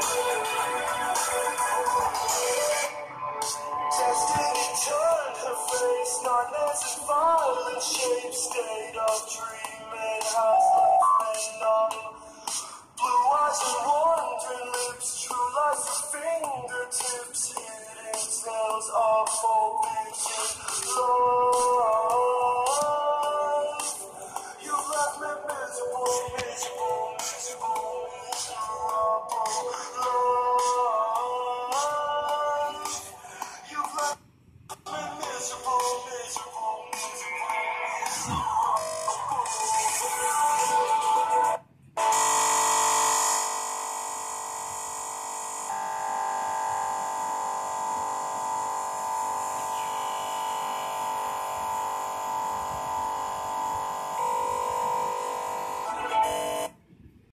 Destiny turned her face, nightmares and violent shapes, state of dreaming has left me numb. Blue eyes and wandering lips, true lies at fingertips, hidden tales of forbidden love. You left me miserable, miserable, miserable, miserable love. You left me miserable, miserable.